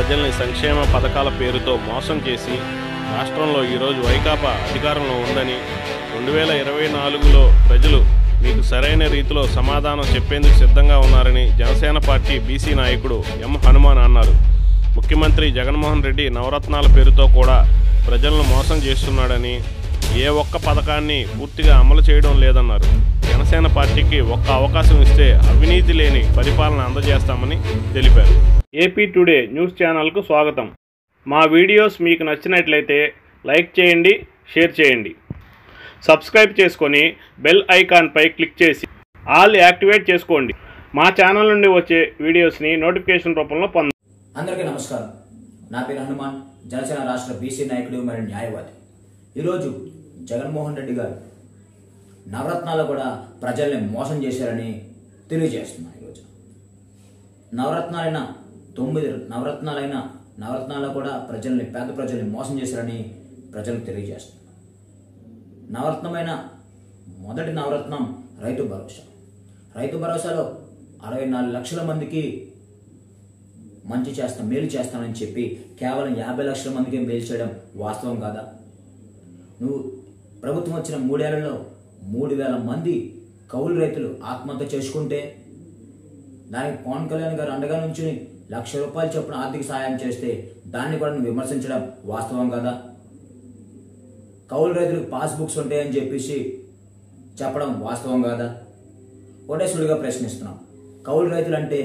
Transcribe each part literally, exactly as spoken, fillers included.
ప్రజల్ని సంక్షేమ పథకాల పేరుతో మోసం చేసి రాష్ట్రంలో ఈరోజు వైకాపా అధికారంలో ఉందని, రెండు వేల ఇరవై నాలుగులో ప్రజలు మీకు సరైన రీతిలో సమాధానం చెప్పేందుకు సిద్ధంగా ఉన్నారని జనసేన పార్టీ బీసీ నాయకుడు ఎం హనుమాన్ అన్నారు. ముఖ్యమంత్రి జగన్మోహన్ రెడ్డి నవరత్నాల పేరుతో కూడా ప్రజలను మోసం చేస్తున్నాడని, ఏ ఒక్క పథకాన్ని పూర్తిగా అమలు చేయడం లేదన్నారు. జనసేన పార్టీకి ఒక్క అవకాశం ఇస్తే అవినీతి లేని పరిపాలన అందజేస్తామని తెలిపారు. ఏపీ టుడే న్యూస్ ఛానల్కు స్వాగతం. మా వీడియోస్ మీకు నచ్చినట్లయితే లైక్ చేయండి, షేర్ చేయండి. సబ్స్క్రైబ్ చేసుకొని బెల్ ఐకాన్పై క్లిక్ చేసి ఆల్ యాక్టివేట్ చేసుకోండి. మా ఛానల్ నుండి వచ్చే వీడియోస్ని నోటిఫికేషన్ రూపంలో పొందండి. అందరికీ నమస్కారం. నా పేరు హనుమాన్, జనసేన రాష్ట్ర బీసీ నాయకుడు మరియు న్యాయవాది. ఈరోజు జగన్మోహన్ రెడ్డి గారు నవరత్నాలు కూడా ప్రజల్ని మోసం చేశారని తెలియజేస్తున్నారు. ఈరోజు నవరత్నాలైన తొమ్మిది నవరత్నాలైన నవరత్నాలు కూడా ప్రజల్ని పేద ప్రజల్ని మోసం చేశారని ప్రజలకు తెలియజేస్తున్నారు. నవరత్నమైన మొదటి నవరత్నం రైతు భరోసా. రైతు భరోసాలో అరవై నాలుగు లక్షల మందికి మంచి చేస్తాం, మేలు చేస్తానని చెప్పి కేవలం యాభై లక్షల మందికి మేలు చేయడం వాస్తవం కాదా? నువ్వు ప్రభుత్వం వచ్చిన మూడేళ్లలో మూడు వేల మంది కౌలు రైతులు ఆత్మహత్య చేసుకుంటే దానికి పవన్ కళ్యాణ్ గారు అండగా నుంచి లక్ష రూపాయలు చొప్పున ఆర్థిక సహాయం చేస్తే దాన్ని కూడా నువ్వు విమర్శించడం వాస్తవం కదా? కౌలు రైతులకు పాస్బుక్స్ ఉంటాయని చెప్పేసి చెప్పడం వాస్తవం కాదా? ఒకటే సుడిగా ప్రశ్నిస్తున్నాం. కౌలు రైతులు అంటే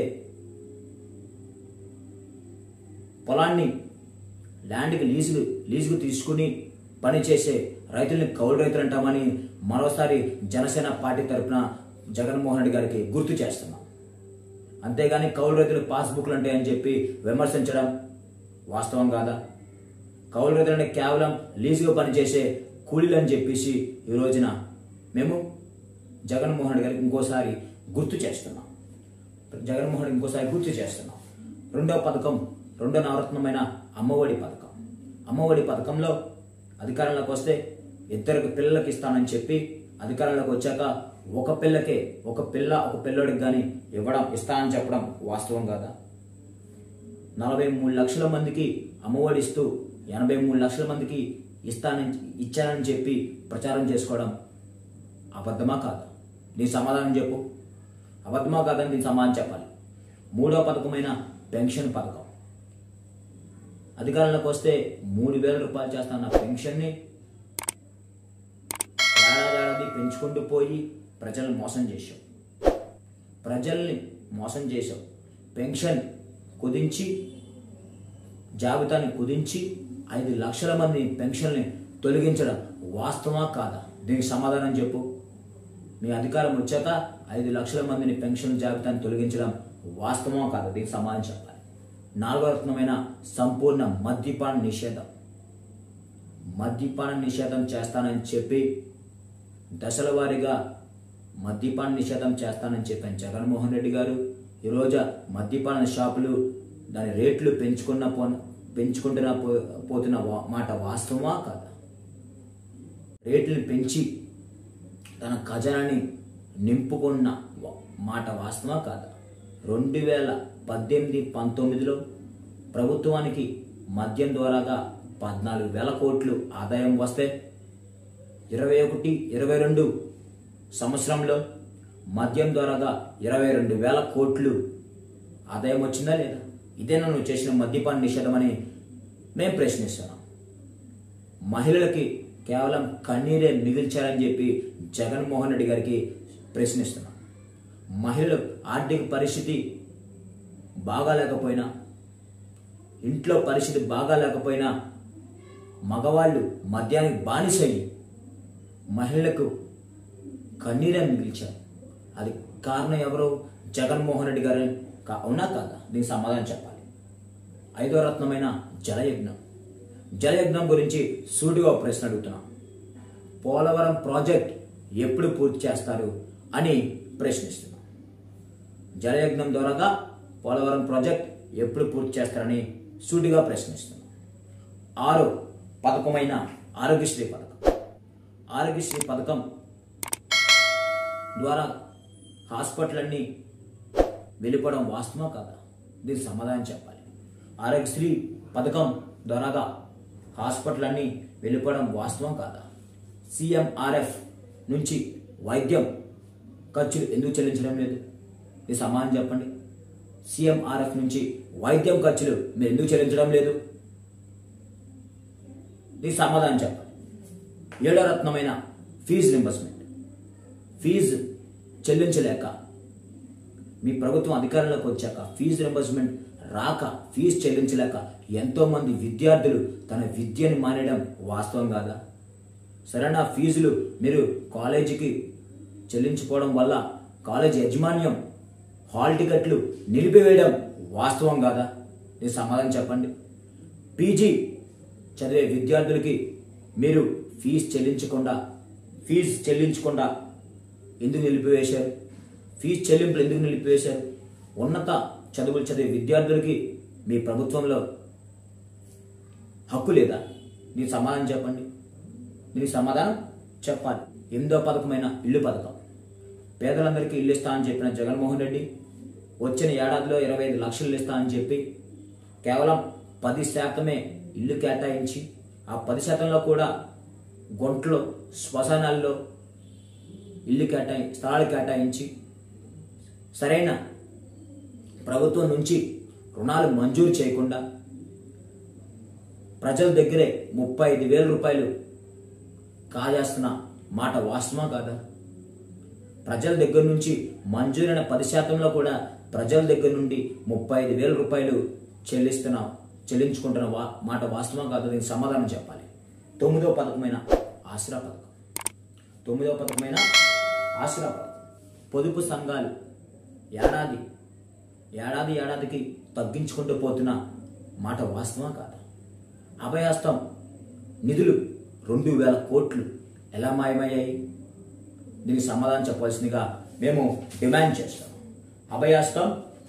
పొలాన్ని ల్యాండ్కి లీజుకు లీజుకు తీసుకుని పనిచేసే రైతుల్ని కౌలు రైతులు అంటామని మరోసారి జనసేన పార్టీ తరఫున జగన్మోహన్ రెడ్డి గారికి గుర్తు చేస్తున్నాం. అంతేగాని కౌలు రైతులు పాస్బుక్లు అంటే అని చెప్పి విమర్శించడం వాస్తవం కాదా? కౌలు రైతులు అంటే కేవలం లీజుగా పనిచేసే కూలీలు అని చెప్పేసి ఈ రోజున మేము జగన్మోహన్ రెడ్డి గారికి ఇంకోసారి గుర్తు చేస్తున్నాం. జగన్మోహన్ రెడ్డి ఇంకోసారి గుర్తు చేస్తున్నాం. రెండవ పథకం, రెండో నవరత్నమైన అమ్మఒడి పథకం. అమ్మఒడి పథకంలో అధికారంలోకి వస్తే ఇద్దరికి పిల్లలకి ఇస్తానని చెప్పి అధికారంలోకి వచ్చాక ఒక పిల్లకే ఒక పిల్ల ఒక పిల్లోడికి కానీ ఇవ్వడం ఇస్తానని చెప్పడం వాస్తవం కాదా? నలభై మూడు లక్షల మందికి అమ్మఒడి ఇస్తూ ఎనభై మూడు లక్షల మందికి ఇస్తానని ఇచ్చానని చెప్పి ప్రచారం చేసుకోవడం అబద్ధమా కాదా? దీని సమాధానం చెప్పు. అబద్ధమా కాదని దీని సమాధానం చెప్పాలి. మూడో పథకమైన పెన్షన్ పథకం. అధికారంలోకి వస్తే మూడు వేల రూపాయలు చేస్తాన్న పెన్షన్ని ఏడాది పెంచుకుంటూ పోయి ప్రజలను మోసం చేశావు. ప్రజల్ని మోసం చేశావు. పెన్షన్ కుదించి జాబితాని కుదించి ఐదు లక్షల మంది పెన్షన్ని తొలగించడం వాస్తవమా కాదా? దీనికి సమాధానం చెప్పు. మీ అధికారం వచ్చాక ఐదు లక్షల మందిని పెన్షన్ జాబితాని తొలగించడం వాస్తవమా కాదా? దీనికి సమాధానం చెప్పాలి. నాలుగో రత్నమైన సంపూర్ణ మద్యపాన నిషేధం. మద్యపాన నిషేధం చేస్తానని చెప్పి దశల వారీగా మద్యపాన నిషేధం చేస్తానని చెప్పాను జగన్మోహన్ రెడ్డి గారు. ఈరోజు మద్యపాన షాపులు దాని రేట్లు పెంచుకున్న పో పెంచుకుంటున్న పో పోతున్న మాట వాస్తవమా కాదా? రేట్లను పెంచి తన ఖజానాన్ని నింపుకున్న మాట వాస్తవమా కాదా? రెండు వేల పద్దెనిమిది పంతొమ్మిదిలో ప్రభుత్వానికి మద్యం ద్వారాగా పద్నాలుగు వేల కోట్లు ఆదాయం వస్తే ఇరవై ఒకటి ఇరవై రెండు సంవత్సరంలో మద్యం ద్వారాగా ఇరవై రెండు వేల కోట్లు ఆదాయం వచ్చిందా లేదా? ఇదేనా నువ్వు చేసిన మద్యపాన నిషేధం అని మేము ప్రశ్నిస్తున్నాం. మహిళలకి కేవలం కన్నీరే మిగిల్చారని చెప్పి జగన్మోహన్ రెడ్డి గారికి ప్రశ్నిస్తున్నాం. మహిళలు ఆర్థిక పరిస్థితి బాగాలేకపోయినా, ఇంట్లో పరిస్థితి బాగాలేకపోయినా మగవాళ్ళు మద్యానికి బానిసయ్యి మహిళలకు కన్నీరే మిగిల్చారు. అది కారణం ఎవరు? జగన్మోహన్ రెడ్డి గారు అవునా కాదా? దీనికి సమాధానం చెప్పాలి. ఐదో రత్నమైన జలయజ్ఞం. జలయజ్ఞం గురించి సూటిగా ప్రశ్న అడుగుతున్నాం. పోలవరం ప్రాజెక్ట్ ఎప్పుడు పూర్తి చేస్తారు అని ప్రశ్నిస్తున్నాం. జలయజ్ఞం ద్వారాగా పోలవరం ప్రాజెక్ట్ ఎప్పుడు పూర్తి చేస్తారని సూటిగా ప్రశ్నిస్తున్నాం. ఆరు పథకమైన ఆరోగ్యశ్రీ పథకం. ఆరోగ్యశ్రీ పథకం ద్వారా హాస్పిటల్ అన్ని వెళ్ళిపోవడం వాస్తవమా కాదా? దీనికి సమాధానం చెప్పాలి. ఆరోగ్యశ్రీ పథకం ద్వారాగా హాస్పిటల్ అన్ని వెళ్ళిపోవడం వాస్తవం కాదా? సీఎంఆర్ఎఫ్ నుంచి వైద్యం ఖర్చులు ఎందుకు చెల్లించడం లేదు? ఇది సమాధానం చెప్పండి. సీఎంఆర్ఎఫ్ నుంచి వైద్యం ఖర్చులు మీరు ఎందుకు చెల్లించడం లేదు? ఇది సమాధానం చెప్పండి. ఏడో రత్నమైన ఫీజు రింబర్స్మెంట్. ఫీజు చెల్లించలేక మీ ప్రభుత్వం అధికారంలోకి వచ్చాక ఫీజు రింబర్స్మెంట్ రాక ఫీజు చెల్లించలేక ఎంతోమంది విద్యార్థులు తన విద్యను మానేయడం వాస్తవం కాదా? సరైన ఫీజులు మీరు కాలేజీకి చెల్లించుకోవడం వల్ల కాలేజీ యాజమాన్యం హాల్ టికెట్లు నిలిపివేయడం వాస్తవం కాదా? ఇది సమాధానం చెప్పండి. పీజీ చదివే విద్యార్థులకి మీరు ఫీజు చెల్లించకుండా ఫీజు చెల్లించకుండా ఎందుకు నిలిపివేశారు? ఫీజు చెల్లింపులు ఎందుకు నిలిపివేశారు? ఉన్నత చదువులు చదివే విద్యార్థులకి మీ ప్రభుత్వంలో హక్కు లేదా? దీనికి సమాధానం చెప్పండి. దీనికి సమాధానం చెప్పాలి. ఎనిమిదో పథకమైన ఇల్లు పథకం. పేదలందరికీ ఇల్లు ఇస్తా అని చెప్పిన జగన్మోహన్ రెడ్డి వచ్చిన ఏడాదిలో ఇరవై ఐదు లక్షలు ఇస్తా అని చెప్పి కేవలం పది శాతమే ఇల్లు కేటాయించి ఆ పది శాతంలో కూడా గుంటలో శ్మశానాల్లో ఇల్లు కేటాయి స్థలాలు కేటాయించి సరైన ప్రభుత్వం నుంచి రుణాలు మంజూరు చేయకుండా ప్రజల దగ్గరే ముప్పై ఐదు వేల రూపాయలు కాజేస్తున్న మాట వాస్తవం కాదా? ప్రజల దగ్గర నుంచి మంజూరైన పది శాతంలో కూడా ప్రజల దగ్గర నుండి ముప్పై ఐదు వేల రూపాయలు చెల్లిస్తున్న చెల్లించుకుంటున్న వా మాట వాస్తవం కాదా? దీనికి సమాధానం చెప్పాలి. తొమ్మిదో పథకమైన ఆసరా పథకం. తొమ్మిదో పథకమైన ఆసరా పథకం. పొదుపు సంఘాలు ఏడాది ఏడాది ఏడాదికి తగ్గించుకుంటూ పోతున్న మాట వాస్తవం కాదా? అభయహస్తం నిధులు రెండు వేల కోట్లు ఎలా మాయమయ్యాయి? దీనికి సమాధానం చెప్పవలసిందిగా మేము డిమాండ్ చేస్తాం. అభయహస్తం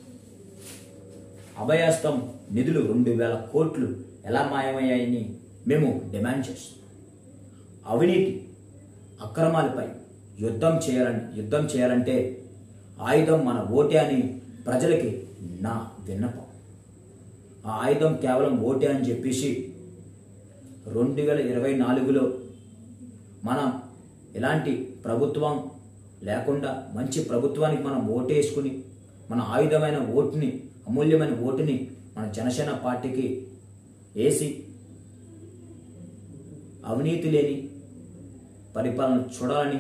అభయహస్తం నిధులు రెండు వేల కోట్లు ఎలా మాయమయ్యాయని మేము డిమాండ్ చేస్తాం. అవినీతి అక్రమాలపై యుద్ధం చేయాలని యుద్ధం చేయాలంటే ఆయుధం మన ఓటే అని ప్రజలకి నా విన్నపం. ఆ ఆయుధం కేవలం ఓటే అని చెప్పేసి రెండు వేల ఇరవై నాలుగులో మనం ఎలాంటి ప్రభుత్వం లేకుండా మంచి ప్రభుత్వానికి మనం ఓటేసుకుని మన ఆయుధమైన ఓటుని అమూల్యమైన ఓటుని మన జనసేన పార్టీకి వేసి అవినీతి లేని పరిపాలన చూడాలని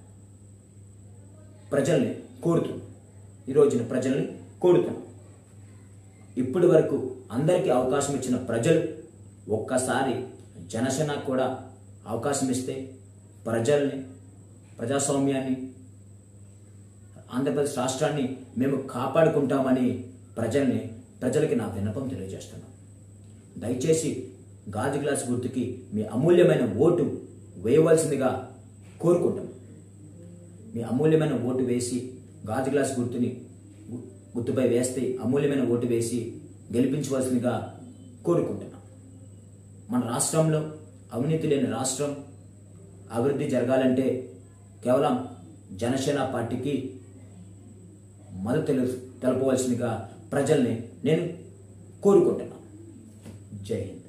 ప్రజల్ని కోరుతున్నాం. ఈరోజున ప్రజల్ని కోరుతున్నాం. ఇప్పటి వరకు అందరికీ అవకాశం ఇచ్చిన ప్రజలు ఒక్కసారి జనసేన కూడా అవకాశం ఇస్తే ప్రజల్ని ప్రజాస్వామ్యాన్ని ఆంధ్రప్రదేశ్ రాష్ట్రాన్ని మేము కాపాడుకుంటామని ప్రజల్ని ప్రజలకి నా విన్నపం తెలియజేస్తున్నాం. దయచేసి గాజు గ్లాస్ గుర్తుకి మీ అమూల్యమైన ఓటు వేయవలసిందిగా కోరుకుంటాం. మీ అమూల్యమైన ఓటు వేసి గాజు గ్లాస్ గుర్తుని గుర్తుపై వేస్తే అమూల్యమైన ఓటు వేసి గెలిపించవలసిందిగా కోరుకుంటున్నాం. మన రాష్ట్రంలో అవినీతి లేని రాష్ట్రం అభివృద్ధి జరగాలంటే కేవలం జనసేన పార్టీకి మద్దతు తెలు తెలపవలసిందిగా ప్రజల్ని నేను కోరుకుంటున్నాను. జై హింద్.